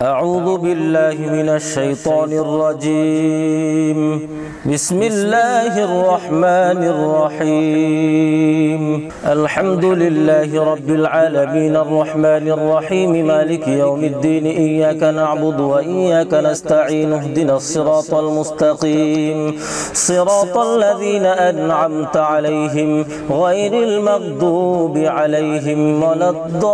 أعوذ بالله من الشيطان الرجيم. بسم الله الرحمن الرحيم. الحمد لله رب العالمين الرحمن الرحيم مالك يوم الدين. إياك نعبد وإياك نستعين. اهدنا الصراط المستقيم صراط الذين أنعمت عليهم غير المغضوب عليهم ولا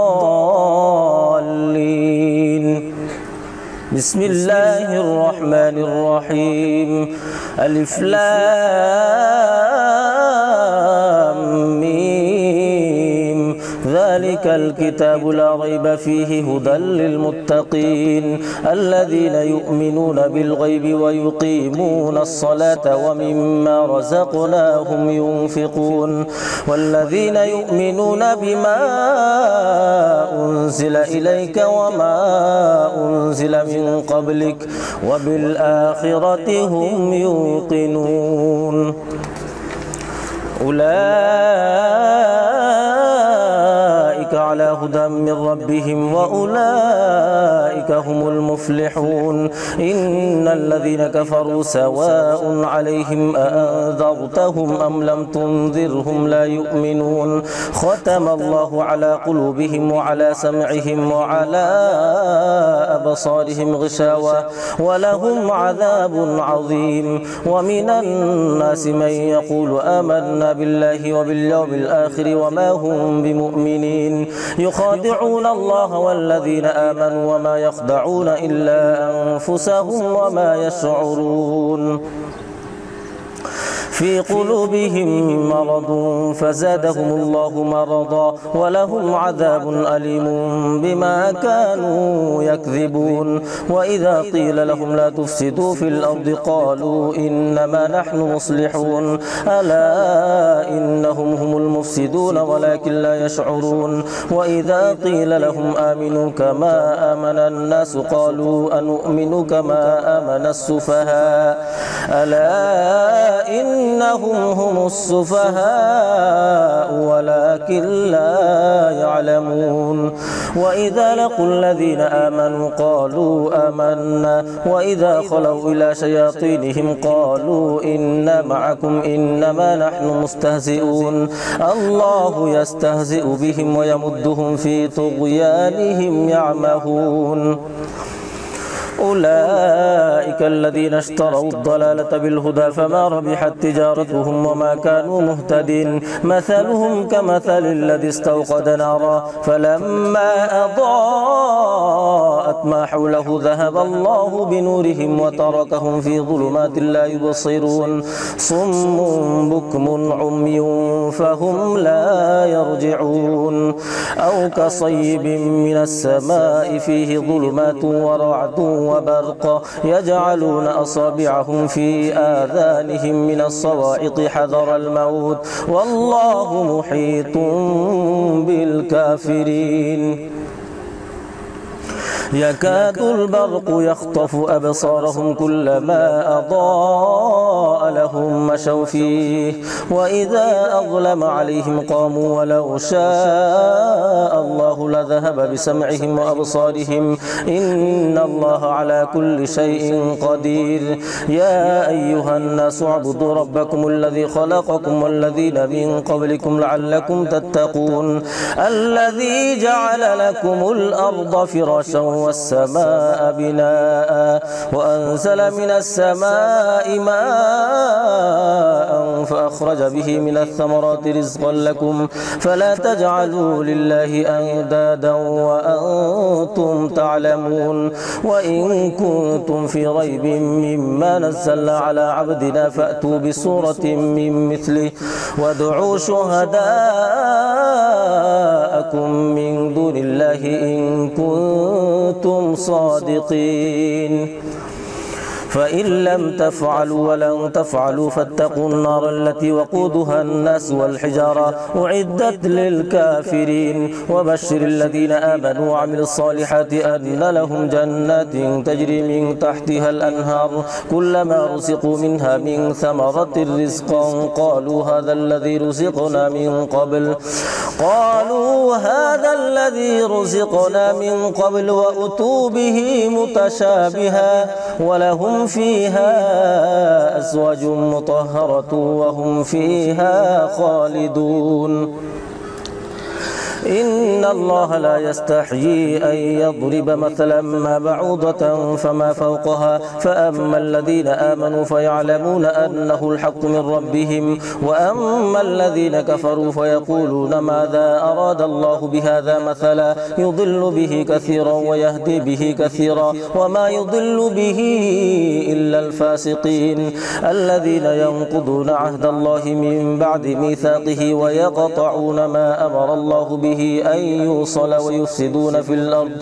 الضالين. بسم الله الرحمن الرحيم. ألف لام ميم. ذلك الكتاب لا ريب فيه هدى للمتقين الذين يؤمنون بالغيب ويقيمون الصلاة ومما رزقناهم ينفقون والذين يؤمنون بما أنزل إليك وما أنزل من قبلك وبالآخرة هم يوقنون. أولئك على هدى من ربهم وأولئك هم المفلحون. إن الذين كفروا سواء عليهم أأنذرتهم أم لم تنذرهم لا يؤمنون. ختم الله على قلوبهم وعلى سمعهم وعلى أبصارهم غشاوة ولهم عذاب عظيم. ومن الناس من يقول آمنا بالله وباليوم الآخر وما هم بمؤمنين. يخادعون الله والذين آمنوا وما يخدعون إلا أنفسهم وما يشعرون. في قلوبهم مرض فزادهم الله مرضا ولهم عذاب أليم بما كانوا يكذبون. وإذا قيل لهم لا تفسدوا في الأرض قالوا إنما نحن مصلحون. ألا إنهم هم المفسدون ولكن لا يشعرون. وإذا قيل لهم آمنوا كما آمن الناس قالوا أنؤمن كما آمن السفهاء. ألا إنهم هم السفهاء ولكن لا يعلمون. وإذا لقوا الذين آمنوا قالوا آمنا وإذا خلوا إلى شياطينهم قالوا إنا معكم إنما نحن مستهزئون. الله يستهزئ بهم ويمدهم في طغيانهم يعمهون. أولئك الذين اشتروا الضلالة بالهدى فما ربحت تجارتهم وما كانوا مهتدين. مثلهم كمثل الذي استوقد نارا فلما أضاءت ما حوله ذهب الله بنورهم وتركهم في ظلمات لا يبصرون. صم بكم عمي فهم لا يرجعون. أو كصيب من السماء فيه ظلمات ورعد وبرق يجعلون أصابعهم في آذانهم من الصواعق حذر الموت والله محيط بالكافرين. يكاد البرق يخطف أبصارهم كلما أضاء لهم مشوا فيه وإذا أظلم عليهم قاموا ولو شاء الله لذهب بسمعهم وأبصارهم إن الله على كل شيء قدير. يا أيها الناس اعبدوا ربكم الذي خلقكم والذين من قبلكم لعلكم تتقون. الذي جعل لكم الأرض فراشا والسماء بناء وأنزل من السماء ماء فأخرج به من الثمرات رزقا لكم فلا تجعلوا لله أندادا وأنتم تعلمون. وإن كنتم في ريب مما نزلنا على عبدنا فأتوا بسورة من مثله وادعوا شهداءكم من دون الله إن كنتم صادقين. فإن لم تفعلوا ولن تفعلوا فاتقوا النار التي وقودها الناس والحجارة أعدت للكافرين وبشر الذين آمنوا وعملوا الصالحات أن لهم جنات تجري من تحتها الأنهار كلما رزقوا منها من ثمرة رزقا قالوا هذا الذي رزقنا من قبل وأتوا به متشابها ولهم فيها أزواج مطهرة وهم فيها خالدون إن الله لا يستحيي أن يضرب مثلا ما بعوضة فما فوقها فأما الذين آمنوا فيعلمون أنه الحق من ربهم وأما الذين كفروا فيقولون ماذا أراد الله بهذا مثلا يضل به كثيرا ويهدي به كثيرا وما يضل به إلا الفاسقين الذين ينقضون عهد الله من بعد ميثاقه ويقطعون ما أمر الله به أن يوصل ويفسدون في الأرض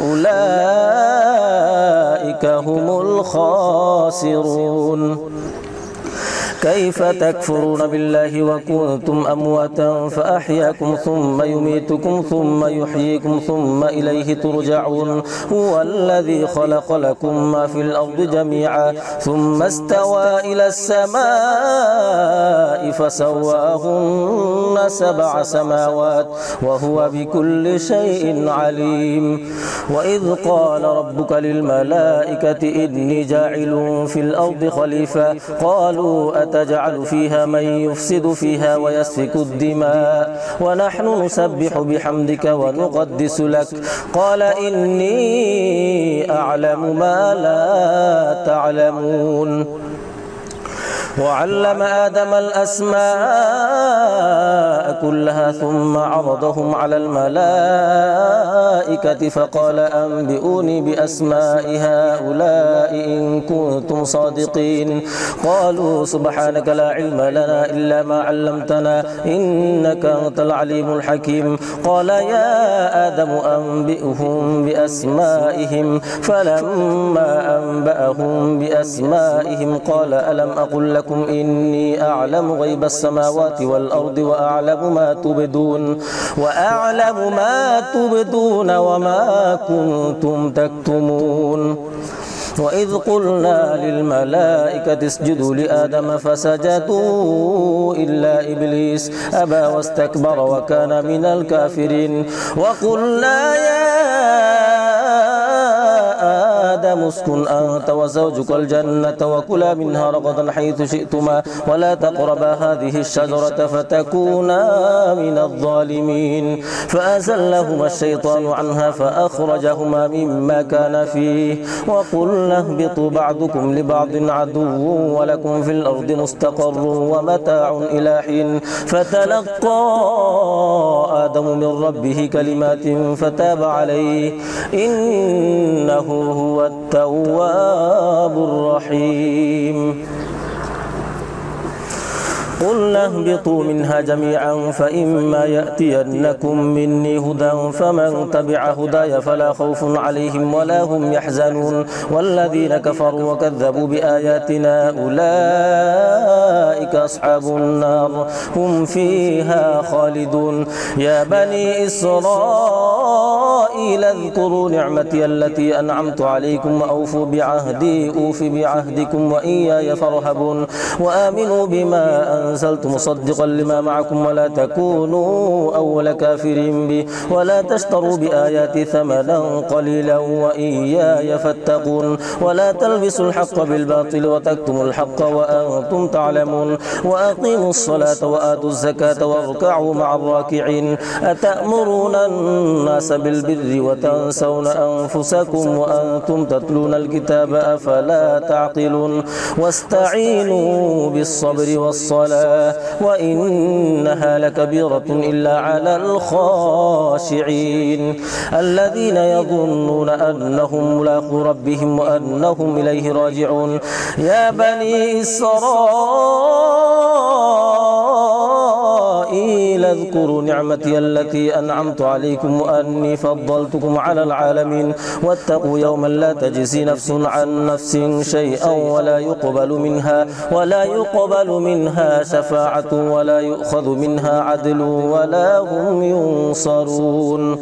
أولئك هم الخاسرون كيف تكفرون بالله وكنتم أمواتا فأحياكم ثم يميتكم ثم يحييكم ثم إليه ترجعون هو الذي خلق لكم ما في الأرض جميعا ثم استوى إلى السماء فسواهن 7 سماوات وهو بكل شيء عليم وإذ قال ربك للملائكة إني جاعل في الأرض خليفة قالوا أتجعل فيها من يفسد فيها ويسفك الدماء ونحن نسبح بحمدك ونقدس لك قال إني أعلم ما لا تعلمون وعلم آدم الأسماء كلها ثم عرضهم على الملائكة فقال أنبئوني بأسماء هؤلاء إن كنتم صادقين قالوا سبحانك لا علم لنا إلا ما علمتنا إنك أنت العليم الحكيم قال يا آدم أنبئهم بأسمائهم فلما أنبأهم بأسمائهم قال ألم أقل لكم إني أعلم غيب السماوات والأرض وأعلم ما تبدون وما كنتم تكتمون وإذ قلنا للملائكة اسجدوا لآدم فسجدوا إلا إبليس أبى واستكبر وكان من الكافرين وقلنا يا آدم اسكن أنت وزوجك الجنة وكلا منها رغدا حيث شئتما ولا تقربا هذه الشجرة فتكونا من الظالمين فأزلهما الشيطان عنها فأخرجهما مما كان فيه وقلنا اهبطوا بعضكم لبعض عدو ولكم في الأرض مستقر ومتاع إلى حين فتلقى آدم من ربه كلمات فتاب عليه إنه هو التواب الرحيم قلنا اهبطوا منها جميعا فإما يأتينكم مني هدى فمن تبع هداي فلا خوف عليهم ولا هم يحزنون والذين كفروا وكذبوا بآياتنا أولئك أصحاب النار هم فيها خالدون يا بني إسرائيل اذكروا نعمتي التي أنعمت عليكم وأوفوا بعهدي أوف بعهدكم وإياي فارهبون وآمنوا بما أنزلت مصدقا لما معكم ولا تكونوا أول كافر به ولا تشتروا بآياتي ثمنا قليلا وإياي فاتقون ولا تلبسوا الحق بالباطل وتكتموا الحق وأنتم تعلمون وأقيموا الصلاة وآتوا الزكاة واركعوا مع الراكعين أتأمرون الناس بالبر وتنسون أنفسكم وأنتم تتلون الكتاب أفلا تعقلون واستعينوا بالصبر والصلاة وإنها لكبيرة إلا على الخاشعين الذين يظنون أنهم ملاقو ربهم وأنهم إليه راجعون يا بني إسرائيل إسرائيل اذكروا نعمتي التي أنعمت عليكم وأني فضلتكم على العالمين واتقوا يوما لا تجزي نفس عن نفس شيئا ولا يقبل منها شفاعة ولا يؤخذ منها عدل ولا هم ينصرون.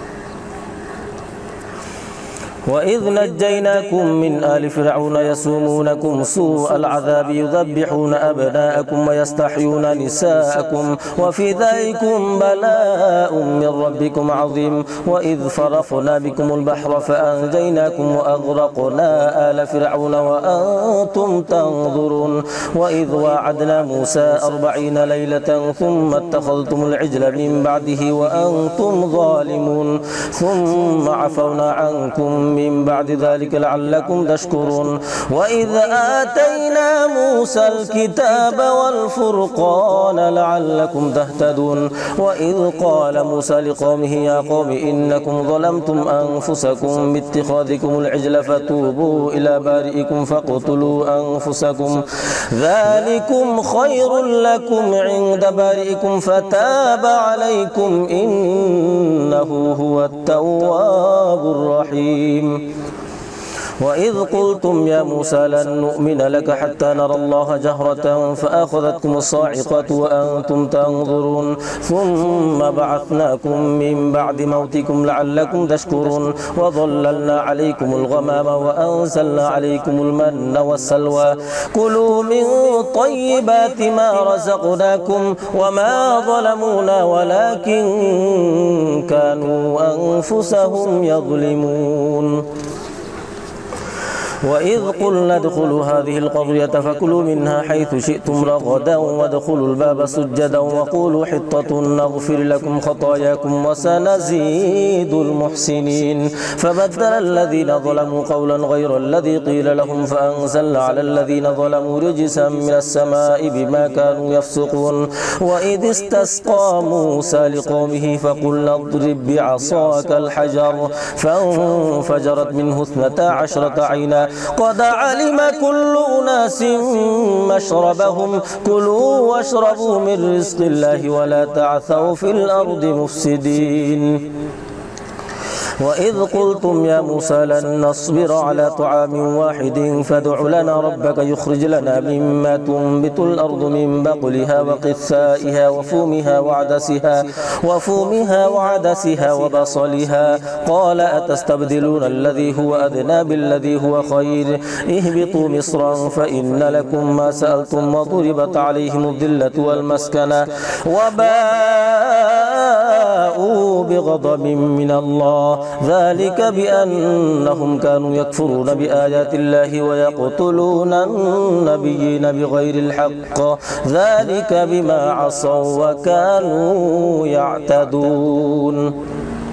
وإذ نجيناكم من آل فرعون يسومونكم سوء العذاب يذبحون أبناءكم ويستحيون نساءكم وفي ذلكم بلاء من ربكم عظيم. وإذ فرقنا بكم البحر فأنجيناكم وأغرقنا آل فرعون وأنتم تنظرون. وإذ وعدنا موسى 40 ليلة ثم اتخذتم العجل من بعده وأنتم ظالمون ثم عفونا عنكم من بعد ذلك لعلكم تشكرون. وإذ آتينا موسى الكتاب والفرقان لعلكم تهتدون. وإذ قال موسى لقومه يا قوم إنكم ظلمتم أنفسكم باتخاذكم العجل فتوبوا إلى بارئكم فاقتلوا أنفسكم ذلكم خير لكم عند بارئكم فتاب عليكم إنه هو التواب الرحيم. وإذ قلتم يا موسى لن نؤمن لك حتى نرى الله جهرة فأخذتكم الصاعقة وأنتم تنظرون ثم بعثناكم من بعد موتكم لعلكم تشكرون. وظللنا عليكم الغمام وأنزلنا عليكم المن والسلوى كلوا من طيبات ما رزقناكم وما ظلمونا ولكن كانوا أنفسهم يظلمون. وإذ قلنا ادخلوا هذه القرية فكلوا منها حيث شئتم رغدا وادخلوا الباب سجدا وقولوا حطة نغفر لكم خطاياكم وسنزيد المحسنين. فبدل الذين ظلموا قولا غير الذي قيل لهم فأنزلنا على الذين ظلموا رجسا من السماء بما كانوا يفسقون. وإذ استسقى موسى لقومه فقلنا اضرب بعصاك الحجر فانفجرت منه 12 عينا قد علم كل أناس مشربهم كلوا واشربوا من رزق الله ولا تعثوا في الأرض مفسدين. وإذ قلتم يا موسى لن نصبر على طعام واحد فادع لنا ربك يخرج لنا مما تنبت الأرض من بقلها وقثائها وفومها وعدسها وبصلها قال أتستبدلون الذي هو أدنى بالذي هو خير اهبطوا مصرا فإن لكم ما سألتم وضربت عليهم الذلة والمسكنة وباءوا بغضب من الله ذلك بأنهم كانوا يكفرون بآيات الله ويقتلون النبيين بغير الحق ذلك بما عصوا وكانوا يعتدون.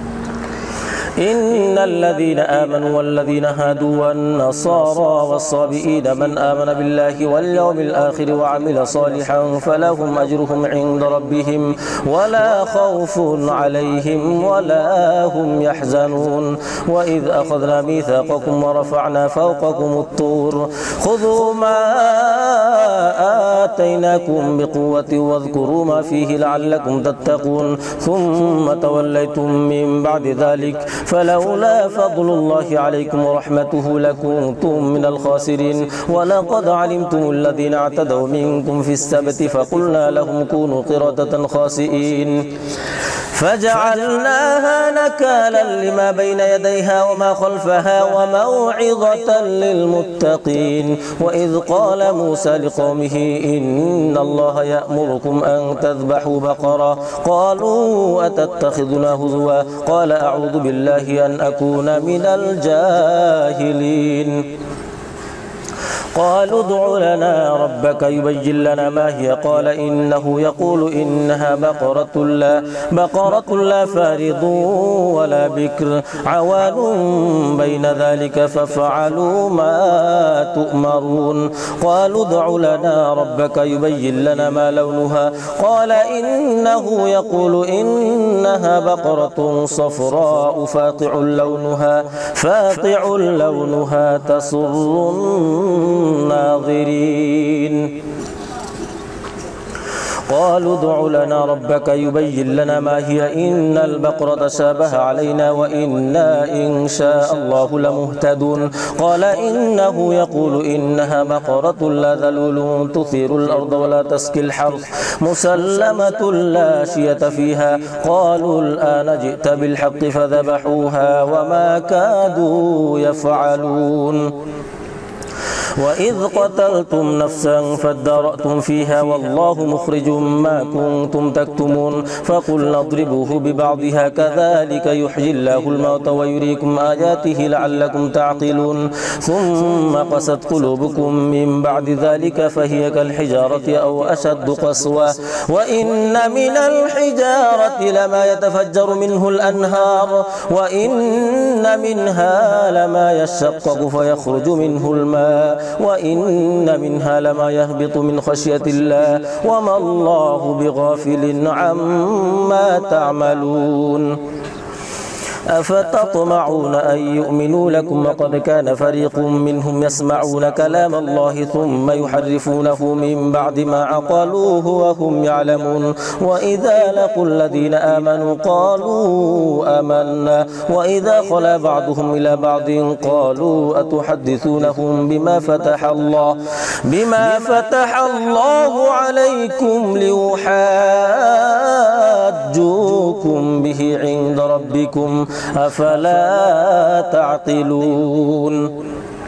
إن الذين آمنوا والذين هادوا والنصارى والصابئين من آمن بالله واليوم الآخر وعمل صالحا فلهم أجرهم عند ربهم ولا خوف عليهم ولا هم يحزنون. وإذ أخذنا ميثاقكم ورفعنا فوقكم الطور خذوا ما آتيناكم بقوة واذكروا ما فيه لعلكم تتقون ثم توليتم من بعد ذلك فلولا فضل الله عليكم ورحمته لكنتم من الخاسرين. ولقد علمتم الذين اعتدوا منكم في السبت فقلنا لهم كونوا قردة خاسئين فجعلناها نكالا لما بين يديها وما خلفها وموعظة للمتقين. وإذ قال موسى لقومه إن الله يأمركم أن تذبحوا بقرة قالوا أتتخذنا هزوا قال أعوذ بالله أن أكون من الجاهلين. قالوا ادع لنا ربك يبين لنا ما هي قال إنه يقول إنها بقرة لا فارض ولا بكر عوان بين ذلك فافعلوا ما تؤمرون. قالوا ادع لنا ربك يبين لنا ما لونها قال إنه يقول إنها بقرة صفراء فاقع لونها تسر الناظرين. قالوا ادع لنا ربك يبين لنا ما هي إن البقرة تشابه علينا وإنا إن شاء الله لمهتدون قال إنه يقول إنها بقرة لا ذلول تثير الأرض ولا تسقي الحرث مسلمة لا شية فيها قالوا الآن جئت بالحق فذبحوها وما كادوا يفعلون وإذ قتلتم نفسا فادارأتم فيها والله مخرج ما كنتم تكتمون فقلنا اضربوه ببعضها كذلك يحيي الله الموتى ويريكم آياته لعلكم تعقلون ثم قست قلوبكم من بعد ذلك فهي كالحجارة أو أشد قسوة وإن من الحجارة لما يتفجر منه الأنهار وإن منها لما يشقق فيخرج منه الماء وإن منها لما يهبط من خشية الله وما الله بغافل عما تعملون أفتطمعون أن يؤمنوا لكم وقد كان فريق منهم يسمعون كلام الله ثم يحرفونه من بعد ما عقلوه وهم يعلمون وإذا لقوا الذين آمنوا قالوا آمنا وإذا خلا بعضهم إلى بعض قالوا أتحدثونهم بما فتح الله عليكم ليحاجوكم به عند ربكم أفلا تعقلون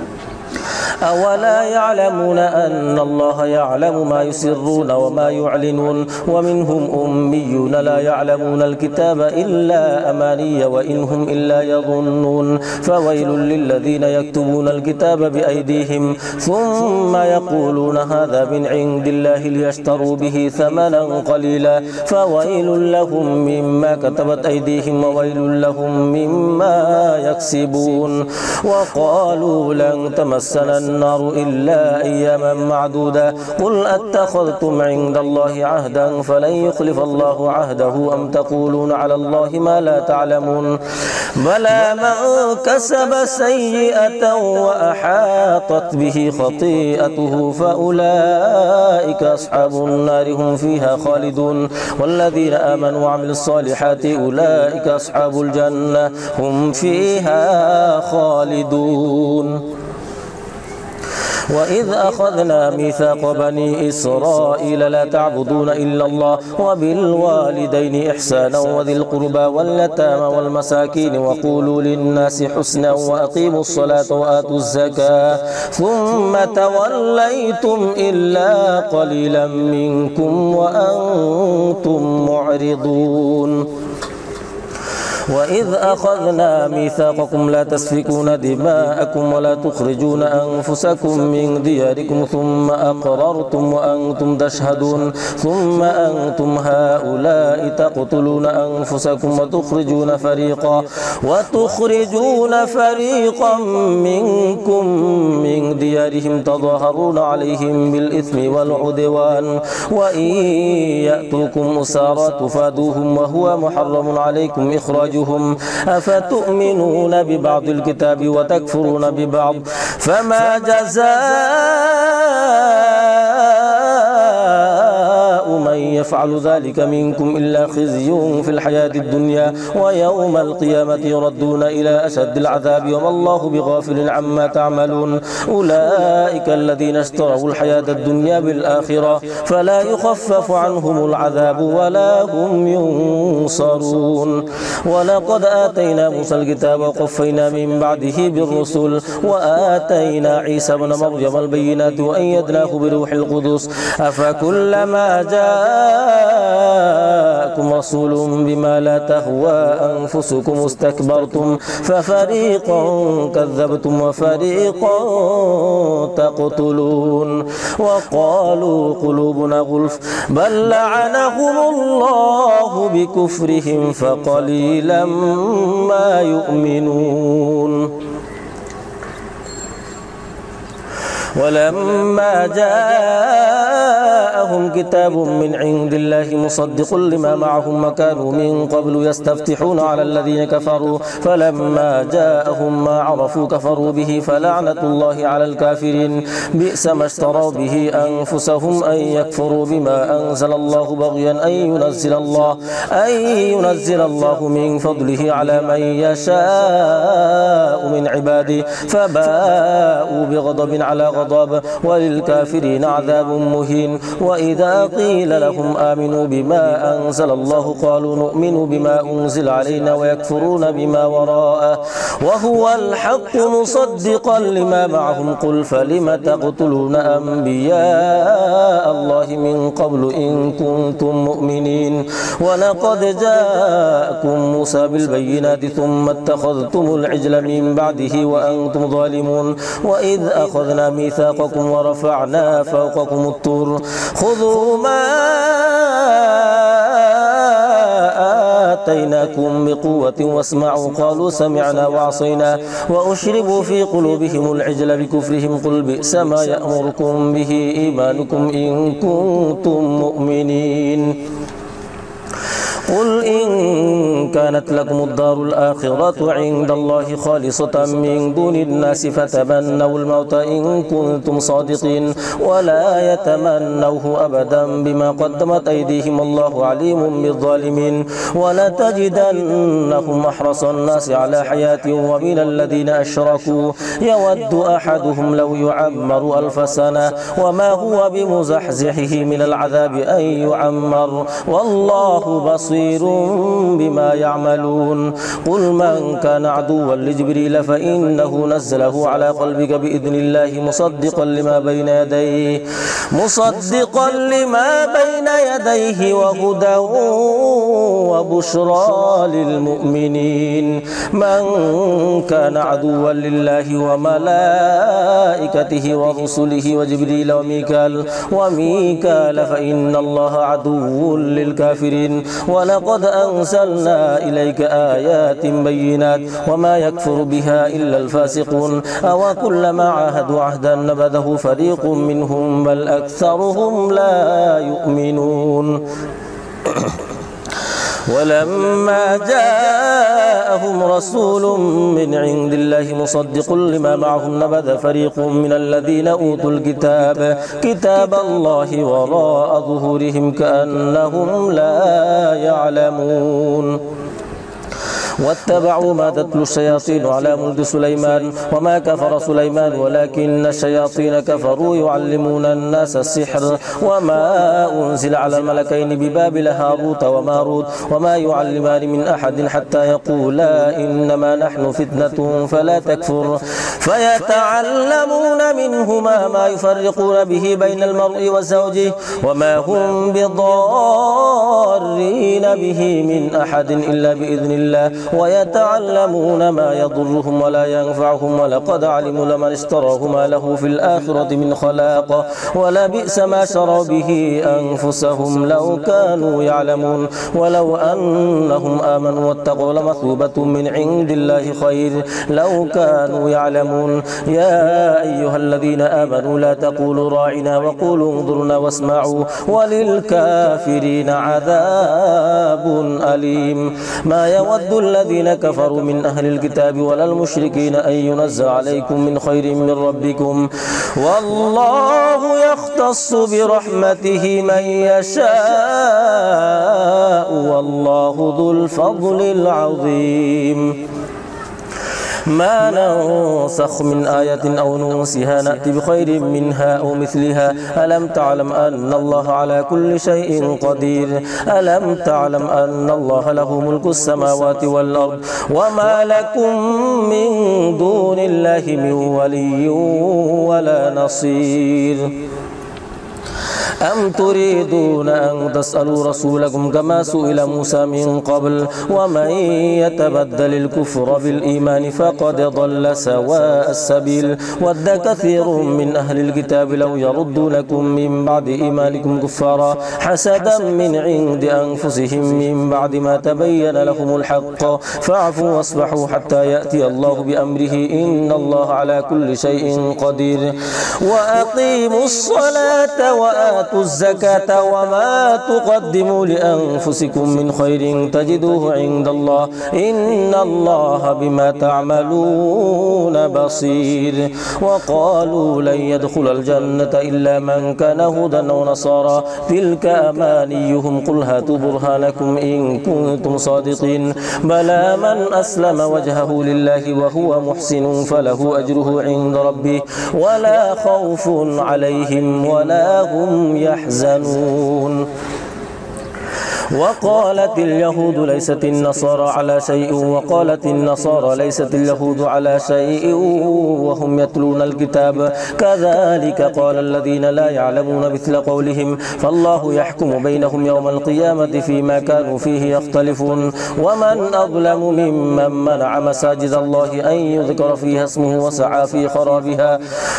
أولا يعلمون أن الله يعلم ما يسرون وما يعلنون ومنهم أميون لا يعلمون الكتاب إلا أماني وإنهم إلا يظنون فويل للذين يكتبون الكتاب بأيديهم ثم يقولون هذا من عند الله ليشتروا به ثمنا قليلا فويل لهم مما كتبت أيديهم وويل لهم مما يكسبون وقالوا لن تمسنا النار إلا أياما معدودة قل أتخذتم عند الله عهدا فلن يخلف الله عهده أم تقولون على الله ما لا تعلمون بلى من كسب سيئة وأحاطت به خطيئته فأولئك أصحاب النار هم فيها خالدون والذين آمنوا وعملوا الصالحات أولئك أصحاب الجنة هم فيها خالدون وإذ أخذنا ميثاق بني إسرائيل لا تعبدون إلا الله وبالوالدين إحسانا وذي القربى واليتامى والمساكين وقولوا للناس حسنا وأقيموا الصلاة وآتوا الزكاة ثم توليتم إلا قليلا منكم وأنتم معرضون وإذ أخذنا ميثاقكم لا تسفكون دماءكم ولا تخرجون أنفسكم من دياركم ثم أقررتم وأنتم تشهدون ثم أنتم هؤلاء تقتلون أنفسكم وتخرجون فريقا منكم من ديارهم تظاهرون عليهم بالإثم والعدوان وإن يأتوكم أسارى تفادوهم وهو محرم عليكم إخراجهم أفتؤمنون ببعض الكتاب وتكفرون ببعض فما جزاء من يفعل ذلك منكم إلا خزي في الحياة الدنيا ويوم القيامة يردون إلى أشد العذاب وما الله بغافل عما تعملون أولئك الذين اشتروا الحياة الدنيا بالآخرة فلا يخفف عنهم العذاب ولا هم ينصرون ولقد آتينا موسى الكتاب وقفينا من بعده بالرسل وآتينا عيسى بن مريم البينات وأيدناه بروح القدس أفكلما جاءكم رسول بما لا تهوى أنفسكم استكبرتم ففريقا كذبتم وفريقا تقتلون وقالوا قلوبنا غلف بل لعنهم الله بكفرهم فقليلا ما يؤمنون ولما جاءهم جاءهم كتاب من عند الله مصدق لما معهم وكانوا من قبل يستفتحون على الذين كفروا فلما جاءهم ما عرفوا كفروا به فلعنة الله على الكافرين بئس ما اشتروا به أنفسهم أن يكفروا بما أنزل الله بغيا أن ينزل الله من فضله على من يشاء من عباده فباءوا بغضب على غضب وللكافرين عذاب مهين. وإذا قيل لهم آمنوا بما أنزل الله قالوا نؤمن بما أنزل علينا ويكفرون بما وراءه وهو الحق مصدقا لما معهم قل فلم تقتلون أنبياء الله من قبل إن كنتم مؤمنين ولقد جاءكم موسى بالبينات ثم اتخذتم العجل من بعده وأنتم ظالمون. وإذ أخذنا ميثاقكم ورفعنا فوقكم الطور خذوا ما آتيناكم بقوة واسمعوا قالوا سمعنا وعصينا وأشربوا في قلوبهم العجل بكفرهم قل بئس ما يأمركم به إيمانكم إن كنتم مؤمنين. قل إن كانت لكم الدار الآخرة عند الله خالصة من دون الناس فتمنوا الموت إن كنتم صادقين ولا يتمنوه أبدا بما قدمت أيديهم الله عليم بالظالمين. ولتجدنهم أحرص الناس على حياة ومن الذين أشركوا يود أحدهم لو يعمر 1000 سنة وما هو بمزحزحه من العذاب أن يعمر والله بصير بما يعملون. قل من كان عدوا لجبريل فإنه نزله على قلبك بإذن الله مصدقا لما بين يديه وهدى وبشرى للمؤمنين. من كان عدوا لله وملائكته ورسله وجبريل وميكال فإن الله عدو للكافرين. ولقد أنزلنا إليك آيات بينات وما يكفر بها إلا الفاسقون أو كلما عاهدوا عهدا نبذه فريق منهم بل أكثرهم لا يؤمنون. ولما جاءهم رسول من عند الله مصدق لما معهم نبذ فريق من الذين أوتوا الكتاب كتاب الله وراء ظهورهم كأنهم لا يعلمون. واتبعوا ما تتلو الشياطين على ملك سليمان وما كفر سليمان ولكن الشياطين كفروا يعلمون الناس السحر وما أنزل على الملكين ببابل هاروت وماروت وما يعلمان من أحد حتى يقولا إنما نحن فتنة فلا تكفر فيتعلمون منهما ما يفرقون به بين المرء وزوجه وما هم بضارين به من أحد إلا بإذن الله ويتعلمون ما يضرهم ولا ينفعهم ولقد علموا لمن اشتراه ما له في الآخرة من خلاق ولبئس ما شروا به أنفسهم لو كانوا يعلمون. ولو أنهم آمنوا واتقوا لمثوبة من عند الله خير لو كانوا يعلمون. يا أيها الذين آمنوا لا تقولوا راعنا وقولوا انظرنا واسمعوا وللكافرين عذاب أليم. ما يود الذين كفروا من أهل الكتاب ولا المشركين أن ينزل عليكم من خير من ربكم والله يختص برحمته من يشاء والله ذو الفضل العظيم. ما ننسخ من آية أو ننسها نأتي بخير منها أو مثلها ألم تعلم أن الله على كل شيء قدير ألم تعلم أن الله له ملك السماوات والأرض وما لكم من دون الله من ولي ولا نصير. أم تريدون أن تسألوا رسولكم كما سئل موسى من قبل ومن يتبدل الكفر بالإيمان فقد ضل سواء السبيل ود كثير من أهل الكتاب لو يردونكم من بعد إيمانكم كفارا حسدا من عند أنفسهم من بعد ما تبين لهم الحق فاعفوا واصفحوا حتى يأتي الله بأمره إن الله على كل شيء قدير. وأقيموا الصلاة وآتوا وآتوا الزكاة وما تقدموا لأنفسكم من خير تجدوه عند الله إن الله بما تعملون بصير. وقالوا لن يدخل الجنة إلا من كان هودا أو نصارى تلك أمانيهم قل هاتوا برهانكم إن كنتم صادقين بلى من أسلم وجهه لله وهو محسن فله أجره عند ربه ولا خوف عليهم ولا هم يحزنون. وقالت اليهود ليست النصارى على شيء وقالت النصارى ليست اليهود على شيء وهم يتلون الكتاب كذلك قال الذين لا يعلمون مثل قولهم فالله يحكم بينهم يوم القيامة فيما كانوا فيه يختلفون. ومن أظلم ممن منع مساجد الله أن يذكر فيها اسمه وسعى في خرابها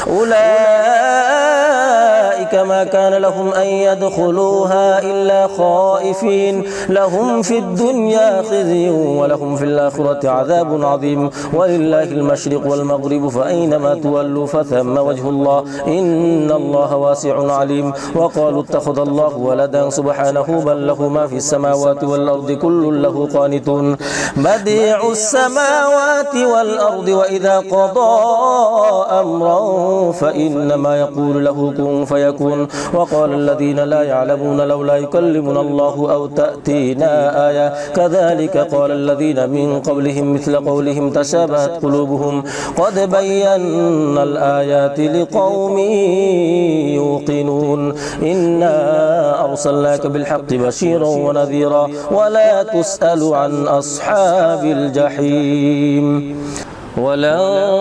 أولئك ما كان لهم أن يدخلوها إلا خائفين لهم في الدنيا خزي ولهم في الآخرة عذاب عظيم ولله المشرق والمغرب فأينما تولوا فثم وجه الله إن الله واسع عليم. وقالوا اتخذ الله ولدا سبحانه بل له ما في السماوات والأرض كل له قانتون بديع السماوات والأرض وإذا قضى أمرا فإنما يقول له كن فيكون. وقال الذين لا يعلمون لولا يكلمنا الله أو تأتينا آية كذلك قال الذين من قبلهم مثل قولهم تشابهت قلوبهم قد بينا الآيات لقوم يوقنون إنا أرسلناك بالحق بشيرا ونذيرا ولا تسأل عن أصحاب الجحيم. ولن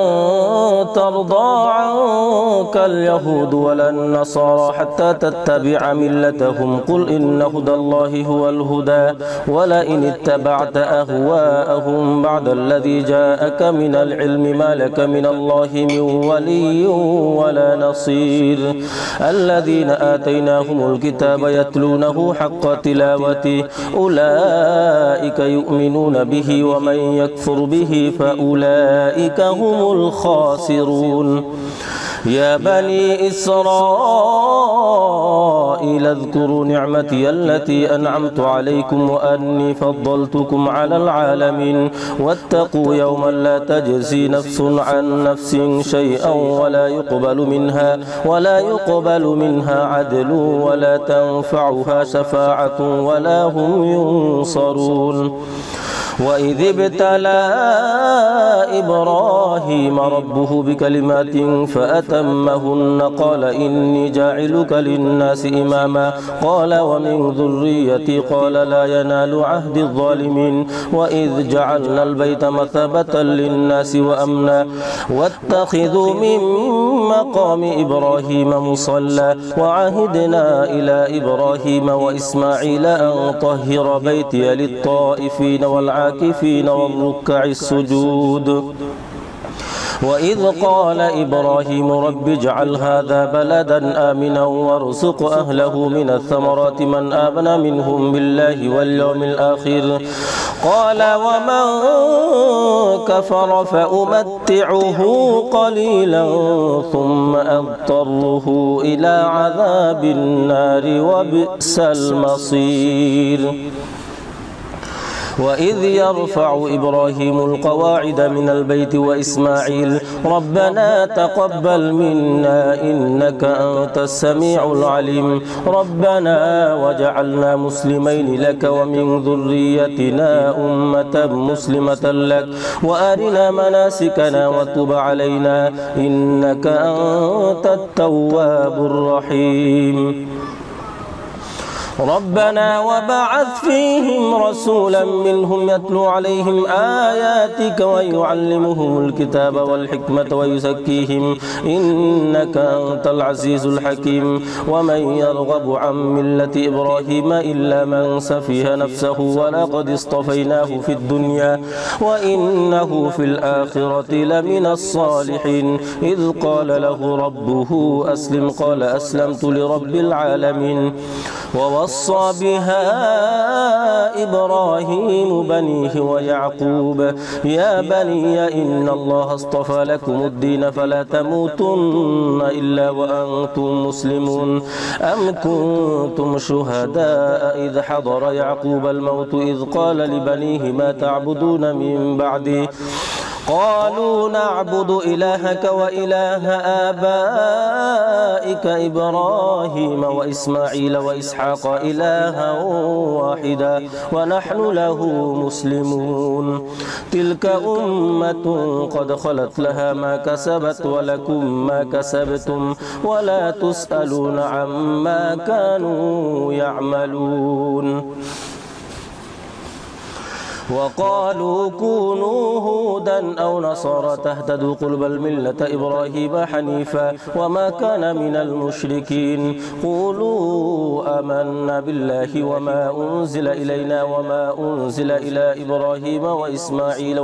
ترضى عنك اليهود ولا النصارى حتى تتبع ملتهم قل إن هدى الله هو الهدى ولئن اتبعت أهواءهم بعد الذي جاءك من العلم ما لك من الله من ولي ولا نصير. الذين آتيناهم الكتاب يتلونه حق تلاوته أولئك يؤمنون به ومن يكفر به فأولئك هم الخاسرون. يا بني إسرائيل اذكروا نعمتي التي أنعمت عليكم وأني فضلتكم على العالمين واتقوا يوما لا تجزي نفس عن نفس شيئا ولا يقبل منها عدل ولا تنفعها شفاعة ولا هم ينصرون. وإذ ابتلى إبراهيم ربه بكلمات فأتمهن قال إني جاعلك للناس إماما قال ومن ذريتي قال لا ينال عهد الظالمين. وإذ جعلنا البيت مثابة للناس وأمنا واتخذوا من مقام إبراهيم مصلى وعهدنا إلى إبراهيم وإسماعيل أن طهر بيتي للطائفين والعاكفين والركع السجود. وإذ قال إبراهيم رب اجعل هذا بلدا آمنا وارزق أهله من الثمرات من آمن منهم بالله واليوم الآخر قال ومن كفر فأمتعه قليلا ثم أضطره إلى عذاب النار وبئس المصير. وإذ يرفع إبراهيم القواعد من البيت وإسماعيل ربنا تقبل منا إنك أنت السميع العليم ربنا وجعلنا مسلمين لك ومن ذريتنا أمة مسلمة لك وأرنا مناسكنا وتب علينا إنك أنت التواب الرحيم. ربنا وبعث فيهم رسولا منهم يتلو عليهم آياتك ويعلمهم الكتاب والحكمة ويزكيهم إنك أنت العزيز الحكيم. ومن يرغب عن ملة إبراهيم إلا من سفه نفسه ولقد اصطفيناه في الدنيا وإنه في الآخرة لمن الصالحين. إذ قال له ربه أسلم قال أسلمت لرب العالمين. ووصى بها إبراهيم بنيه ويعقوب يا بني إن الله اصطفى لكم الدين فلا تموتن إلا وأنتم مسلمون أم كنتم شهداء إذ حضر يعقوب الموت إذ قال لبنيه ما تعبدون من بعدي قالوا نعبد إلهك وإله آبائك إبراهيم وإسماعيل وإسحاق إلها واحدا ونحن له مسلمون تلك أمة قد خلت لها ما كسبت ولكم ما كسبتم ولا تسألون عما كانوا يعملون وقالوا كونوا هودا أو نصارى تهتدوا قل بل ملة إبراهيم حنيفا وما كان من المشركين قولوا آمنا بالله وما أنزل إلينا وما أنزل إلى إبراهيم وإسماعيل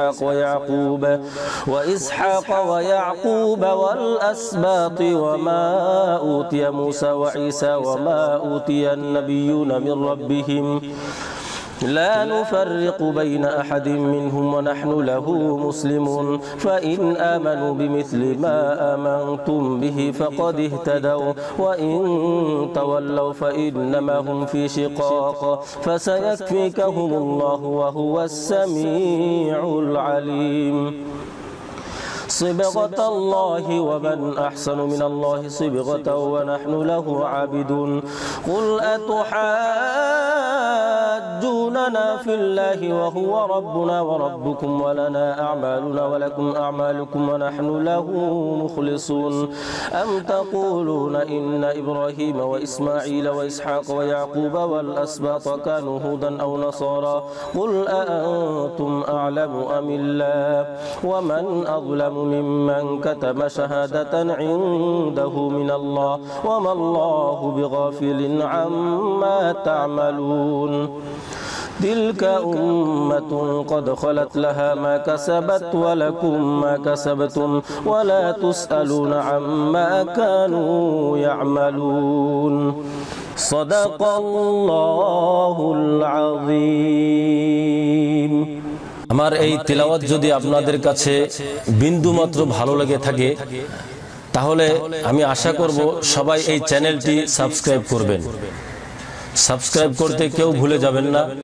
وإسحاق ويعقوب والأسباط وما أوتي موسى وعيسى وما أوتي النبيون من ربهم لا نفرق بين أحد منهم ونحن له مسلمون فإن آمنوا بمثل ما آمنتم به فقد اهتدوا وإن تولوا فإنما هم في شقاق فسيكفيكهم الله وهو السميع العليم صبغة الله ومن أحسن من الله صبغة ونحن له عابدون قل أتحاجوننا في الله وهو ربنا وربكم ولنا أعمالنا ولكم أعمالكم ونحن له مخلصون أم تقولون إن إبراهيم وإسماعيل وإسحاق ويعقوب والأسباط كانوا هودا أو نصارى قل أأنتم أعلم أم الله ومن أظلم ممن كتم شهادة عنده من الله وما الله بغافل عما تعملون تلك أمة قد خلت لها ما كسبت ولكم ما كسبتم ولا تسألون عما كانوا يعملون صدق الله العظيم আমার এই তিলাওয়াত যদি আপনাদের কাছে বিন্দুমাত্র ভালো লেগে থাকে তাহলে আমি আশা করব সবাই এই চ্যানেলটি সাবস্ক্রাইব করবেন। সাবস্ক্রাইব করতে কেউ ভুলে যাবেন না।